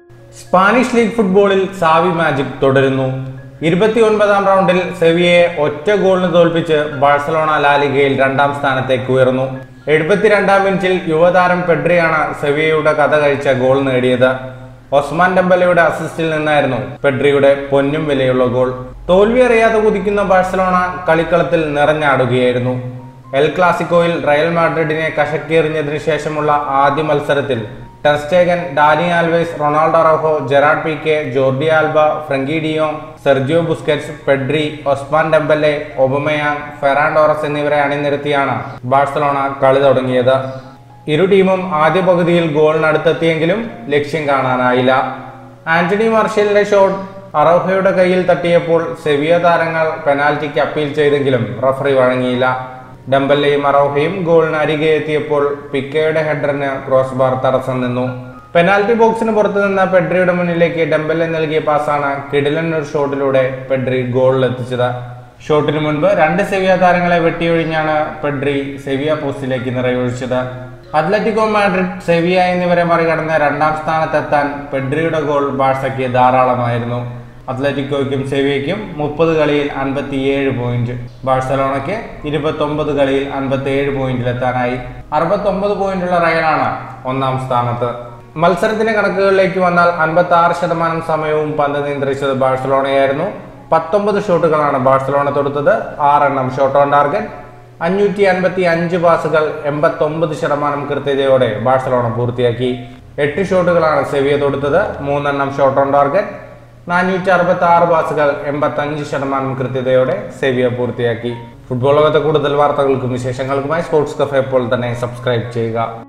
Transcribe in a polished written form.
Spanish league ഫുട്ബോളിൽ Xavi magic തുടരുന്നു. 29ാം റൗണ്ടിൽ സെവിയയെ ഒറ്റ ഗോളിന് തോൽപ്പിച്ച് ബാഴ്സലോണ ലാലിഗയിൽ 2ാം സ്ഥാനത്തേക്ക് ഉയർന്നു. 72ാം മിനിറ്റിൽ യുവതാരം പെഡ്രിയാണ് സെവിയയുടെ കഥ കഴിച്ച ഗോൾ നേടിയത്. ഒസ്മാൻ ഡെംബലയുടെ അസിസ്റ്റിൽ നിന്നായിരുന്നു പെഡ്രിയുടെ പൊന്നും വിലയുള്ള ഗോൾ. തോൽവി അറിയാതെ കുതിക്കുന്ന ബാഴ്സലോണ കളിക്കളത്തിൽ നിറഞ്ഞാടുകയായിരുന്നു. എൽ ക്ലാസിക്കോയിൽ റയൽ മാഡ്രിഡിനെ കശക്കിയെറിഞ്ഞതിനു ശേഷമുള്ള ആദ്യ മത്സരത്തിൽ Ter Stegen, Dani Alves, Ronaldo Araujo, Gerard Pique, Jordi Alba, Frenkie de Jong, Sergio Busquets, Pedri, Ousmane Dembele, Aubameyang, Ferran Torres എന്നിവരെ അണിനിരത്തിയാണ് ബാഴ്സലോണ കളി തുടങ്ങിയത്. ഇരു ടീമും ആദ്യ പകുതിയിൽ ഗോളിനടുത്തെത്തിയെങ്കിലും ലക്ഷ്യം കാണാനായില്ല. ആന്റണി മാർഷ്യലിന്റെ ഷോട്ട് അറൗഹയുടെ കയ്യിൽ തട്ടിയപ്പോൾ സെവിയ താരങ്ങൾ പെനാൽറ്റിക്ക് അപ്പീൽ ചെയ്തെങ്കിലും റഫറി വഴങ്ങിയില്ല. ഡെംബലെയും അറൗഹയും ഗോളിന് അരികെ എത്തിയപ്പോൾ പിക്കയുടെ ഹെഡറിന് ക്രോസ് ബാർ തടസ്സം നിന്നു. പെനാൽറ്റി ബോക്സിന് പുറത്തു നിന്ന പെഡ്രിയുടെ മുന്നിലേക്ക് ഡെംബലെ നൽകിയ പാസാണ് കിടിലൻ ഒരു ഷോട്ടിലൂടെ പെഡ്രി ഗോളിലെത്തിച്ചത്. ഷോട്ടിന് മുൻപ് 2 സെവിയ താരങ്ങളെ വെട്ടിയൊഴിഞ്ഞാണ് പെഡ്രി സെവിയ പോസ്റ്റിലേക്ക് നിറയൊഴിച്ചത്. അത്ലറ്റിക്കോ മാഡ്രിഡ്, സെവിയ എന്നിവരെ മറികടന്ന് 2ാം സ്ഥാനത്തെത്താൻ പെഡ്രിയുടെ ഗോൾ ബാഴ്സയ്ക്ക് ധാരാളമായിരുന്നു. അത്ലറ്റിക്കോയ്ക്കും സെവിയയ്ക്കും 30 കളിയിൽ 57 പോയിന്റ്, ബാഴ്സലോണയ്ക്ക് 29 കളിയിൽ 57 പോയിന്റിലെത്താനായി. 69 പോയിന്റുള്ള റയലാണ് 1ാം സ്ഥാനത്ത്. മത്സരത്തിന്റെ കണക്കുകളിലേക്ക് വന്നാൽ 56% സമയവും പന്ത് നിയന്ത്രിച്ചത് ബാഴ്സലോണയായിരുന്നു. 19 ഷോട്ടുകളാണ് ബാഴ്സലോണ തൊടുത്തത്, 6 എണ്ണം ഷോട്ട് ഓൺ ടാർഗറ്റ്. 555 പാസുകൾ 89% കൃത്യതയോടെ ബാഴ്സലോണ പൂർത്തിയാക്കി. 8 ഷോട്ടുകളാണ് സെവിയ തൊടുത്തത്, 3 എണ്ണം ഷോട്ട് ഓൺ ടാർഗറ്റ്. 466 പാസുകൾ 85% കൃത്യതയോടെ സെവിയ പൂർത്തിയാക്കി. ഫുട്ബോൾ ലോകത്തെ കൂടുതൽ വാർത്തകൾക്കും വിശേഷങ്ങൾക്കുമായി സ്പോർട്സ് കഫേ ഇപ്പോൾ തന്നെ സബ്സ്ക്രൈബ് ചെയ്യുക.